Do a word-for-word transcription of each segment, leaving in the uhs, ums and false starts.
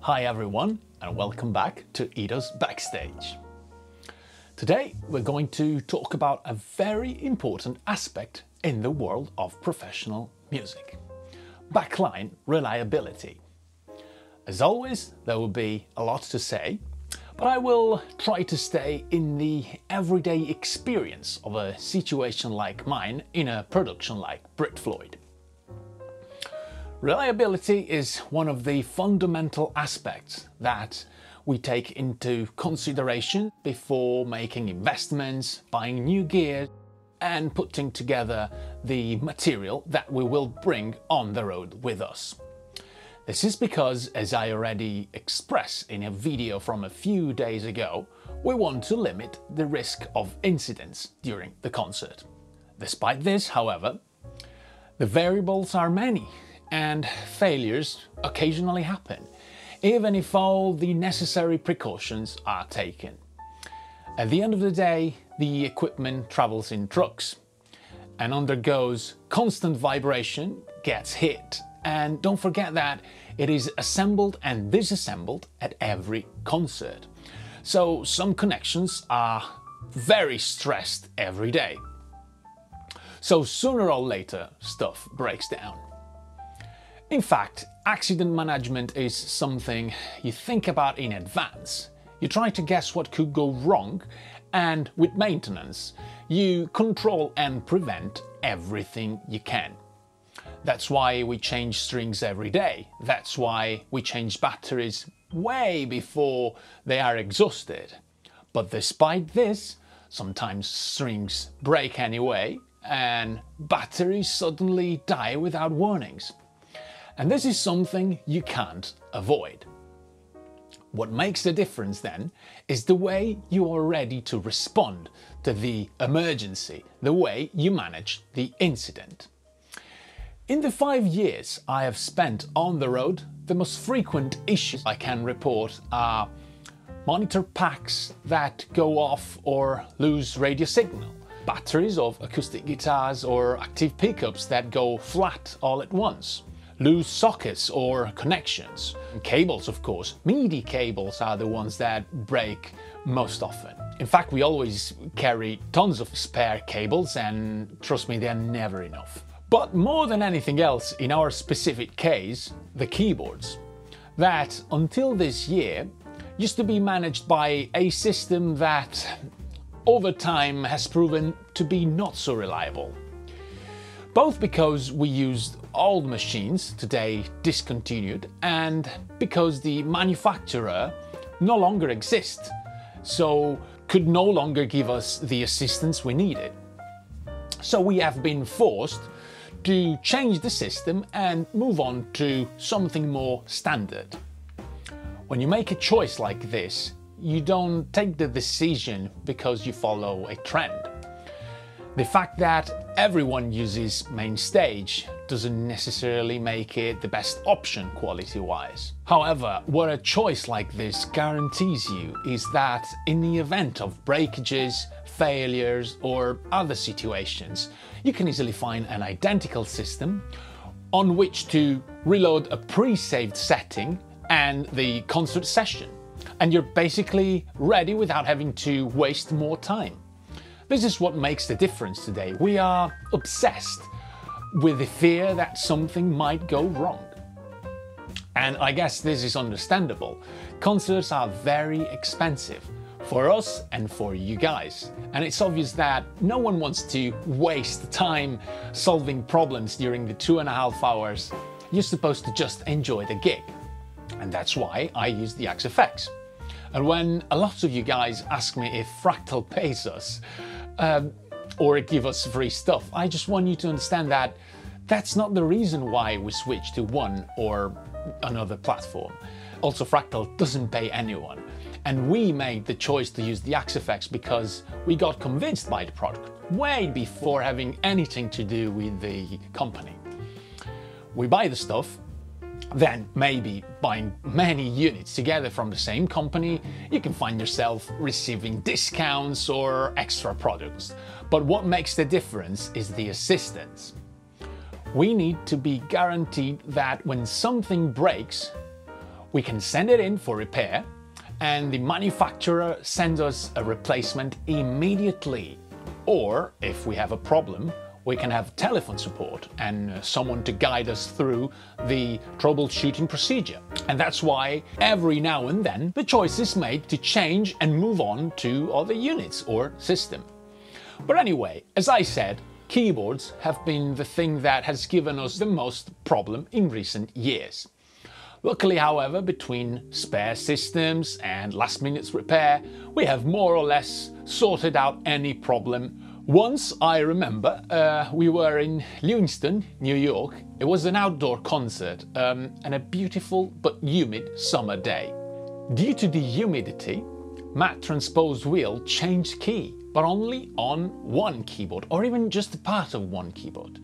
Hi everyone, and welcome back to Edo's Backstage. Today we're going to talk about a very important aspect in the world of professional music: backline reliability. As always, there will be a lot to say, but I will try to stay in the everyday experience of a situation like mine in a production like Brit Floyd. Reliability is one of the fundamental aspects that we take into consideration before making investments, buying new gear, and putting together the material that we will bring on the road with us. This is because, as I already expressed in a video from a few days ago, we want to limit the risk of incidents during the concert. Despite this, however, the variables are many, and failures occasionally happen, even if all the necessary precautions are taken. At the end of the day, the equipment travels in trucks and undergoes constant vibration, gets hit, and don't forget that it is assembled and disassembled at every concert. So some connections are very stressed every day. So sooner or later, stuff breaks down. In fact, accident management is something you think about in advance. You try to guess what could go wrong, and with maintenance, you control and prevent everything you can. That's why we change strings every day. That's why we change batteries way before they are exhausted. But despite this, sometimes strings break anyway, and batteries suddenly die without warnings. And this is something you can't avoid. What makes the difference then is the way you are ready to respond to the emergency, the way you manage the incident. In the five years I have spent on the road, the most frequent issues I can report are monitor packs that go off or lose radio signal, batteries of acoustic guitars or active pickups that go flat all at once, loose sockets or connections. Cables, of course. MIDI cables are the ones that break most often. In fact, we always carry tons of spare cables, and trust me, they're never enough. But more than anything else, in our specific case, the keyboards, that until this year used to be managed by a system that over time has proven to be not so reliable. Both because we used old machines, today discontinued, and because the manufacturer no longer exists, so could no longer give us the assistance we needed. So we have been forced to change the system and move on to something more standard. When you make a choice like this, you don't take the decision because you follow a trend. The fact that everyone uses main stage doesn't necessarily make it the best option quality-wise. However, what a choice like this guarantees you is that in the event of breakages, failures, or other situations, you can easily find an identical system on which to reload a pre-saved setting and the concert session, and you're basically ready without having to waste more time. This is what makes the difference today. We are obsessed with the fear that something might go wrong. And I guess this is understandable. Concerts are very expensive for us and for you guys. And it's obvious that no one wants to waste time solving problems during the two and a half hours you're supposed to just enjoy the gig. And that's why I use the X F X. And when a lot of you guys ask me if Fractal pays us, Um, or give us free stuff, I just want you to understand that that's not the reason why we switch to one or another platform. Also, Fractal doesn't pay anyone, and we made the choice to use the X F X because we got convinced by the product way before having anything to do with the company. We buy the stuff, then maybe buying many units together from the same company, you can find yourself receiving discounts or extra products. But what makes the difference is the assistance. We need to be guaranteed that when something breaks, We can send it in for repair, and the manufacturer sends us a replacement immediately. Or, if we have a problem, we can have telephone support and uh, someone to guide us through the troubleshooting procedure. And that's why every now and then the choice is made to change and move on to other units or system. But anyway, as I said, keyboards have been the thing that has given us the most problem in recent years. Luckily, however, between spare systems and last minute's repair, we have more or less sorted out any problem. Once, I remember, uh, we were in Lewiston, New York. It was an outdoor concert um, and a beautiful but humid summer day. Due to the humidity, Matt transposed wheel changed key, but only on one keyboard, or even just a part of one keyboard.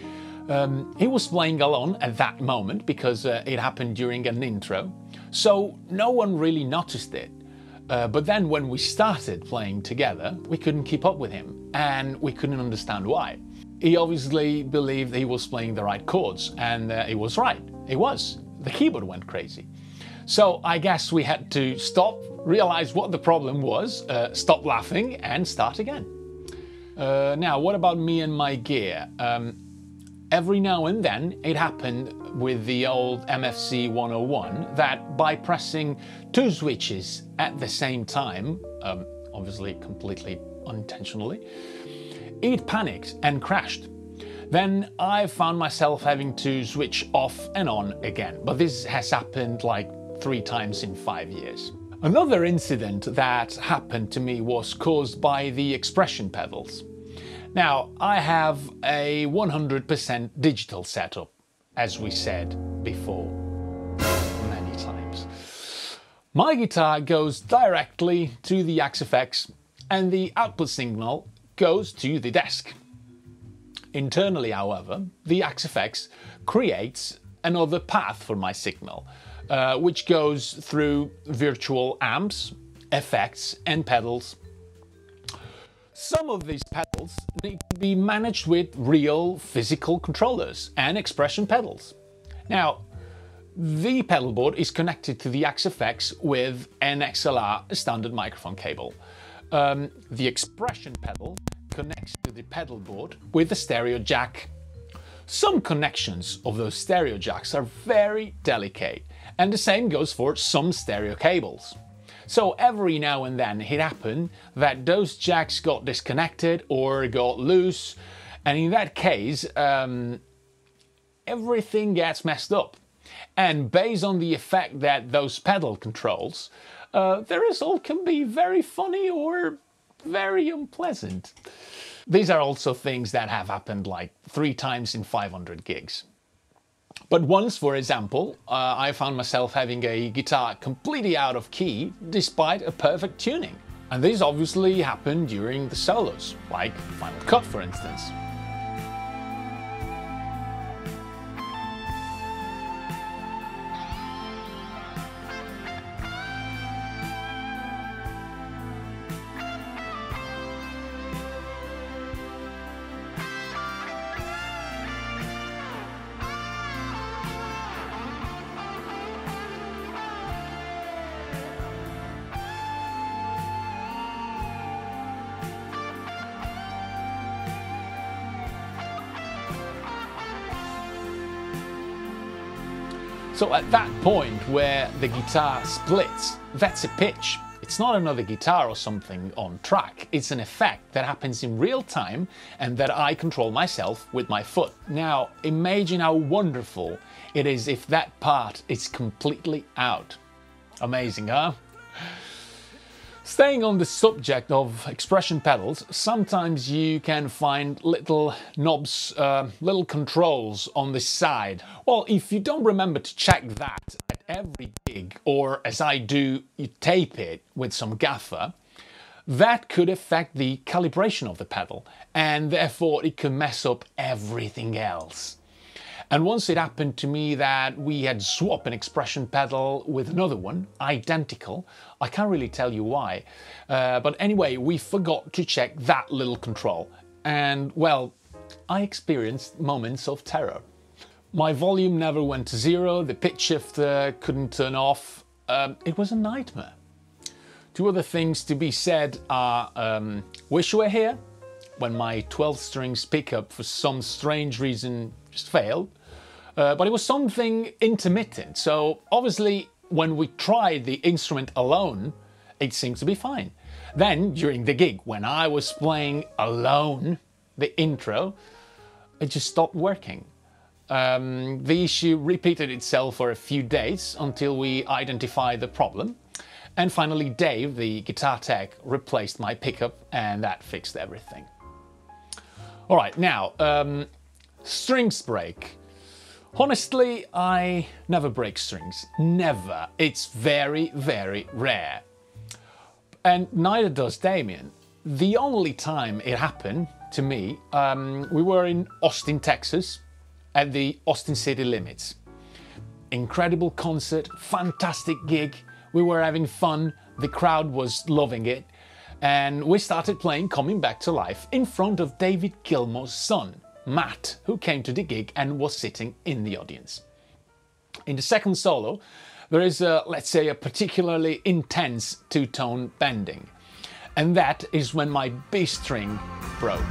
Um, he was playing alone at that moment because uh, it happened during an intro, so no one really noticed it. Uh, but then when we started playing together, we couldn't keep up with him, and we couldn't understand why. He obviously believed he was playing the right chords, and uh, he was right. He was. The keyboard went crazy. So I guess we had to stop, realize what the problem was, uh, stop laughing, and start again. Uh, now, what about me and my gear? Um, Every now and then it happened with the old M F C one oh one that by pressing two switches at the same time, um, obviously completely unintentionally, it panicked and crashed. Then I found myself having to switch off and on again, but this has happened like three times in five years. Another incident that happened to me was caused by the expression pedals. Now, I have a one hundred percent digital setup, as we said before, many times. My guitar goes directly to the X F X and the output signal goes to the desk. Internally, however, the X F X creates another path for my signal, uh, which goes through virtual amps, effects and pedals. Some of these pedals need to be managed with real physical controllers and expression pedals. Now, the pedal board is connected to the X F X with an X L R standard microphone cable. Um, the expression pedal connects to the pedal board with a stereo jack. Some connections of those stereo jacks are very delicate, and the same goes for some stereo cables. So every now and then it happened that those jacks got disconnected or got loose, and in that case um, everything gets messed up. And based on the effect that those pedal controls, uh, the result can be very funny or very unpleasant. These are also things that have happened like three times in five hundred gigs. But once, for example, uh, I found myself having a guitar completely out of key despite a perfect tuning. And this obviously happened during the solos, like Final Cut for instance. So at that point where the guitar splits, that's a pitch. It's not another guitar or something on track. It's an effect that happens in real time and that I control myself with my foot. Now, imagine how wonderful it is if that part is completely out. Amazing, huh? Staying on the subject of expression pedals, sometimes you can find little knobs, uh, little controls on the side. Well, if you don't remember to check that at every gig, or as I do, you tape it with some gaffer, that could affect the calibration of the pedal, and therefore it could mess up everything else. And once it happened to me that we had swapped an expression pedal with another one, identical. I can't really tell you why. Uh, but anyway, we forgot to check that little control. And well, I experienced moments of terror. My volume never went to zero, the pitch shifter couldn't turn off. Um, it was a nightmare. Two other things to be said are, um, wish you were here when my twelve strings pickup for some strange reason just failed. Uh, but it was something intermittent, so obviously when we tried the instrument alone, it seemed to be fine. Then, during the gig, when I was playing alone, the intro, it just stopped working. Um, the issue repeated itself for a few days until we identified the problem. And finally, Dave, the guitar tech, replaced my pickup, and that fixed everything. All right, now, um, strings break. Honestly, I never break strings. Never. It's very, very rare. And neither does Damien. The only time it happened to me, um, we were in Austin, Texas, at the Austin City Limits. Incredible concert, fantastic gig. We were having fun, the crowd was loving it, and we started playing Coming Back to Life in front of David Gilmour's son, Matt, who came to the gig and was sitting in the audience. In the second solo, there is a, let's say, a particularly intense two-tone bending, and that is when my B string broke.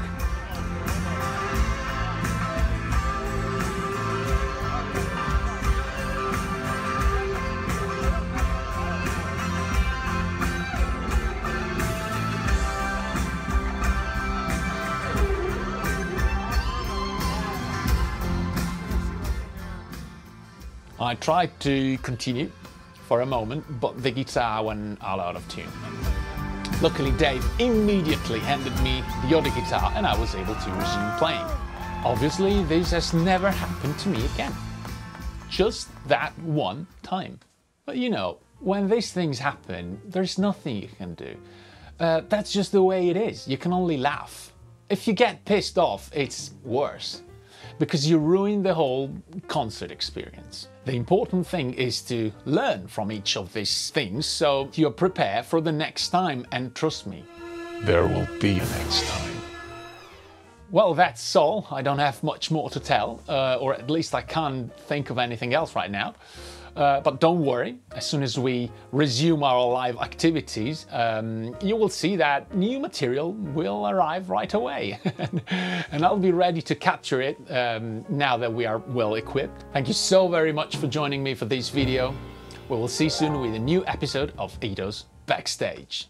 I tried to continue for a moment, but the guitar went all out of tune. Luckily, Dave immediately handed me the other guitar and I was able to resume playing. Obviously, this has never happened to me again. Just that one time. But you know, when these things happen, there's nothing you can do. Uh, that's just the way it is. You can only laugh. If you get pissed off, it's worse, because you ruin the whole concert experience. The important thing is to learn from each of these things so you're prepared for the next time, and trust me, there will be a next time. Well, that's all. I don't have much more to tell, uh, or at least I can't think of anything else right now. Uh, but don't worry, as soon as we resume our live activities, um, you will see that new material will arrive right away. And I'll be ready to capture it um, now that we are well equipped. Thank you so very much for joining me for this video. We will see you soon with a new episode of Edo's Backstage.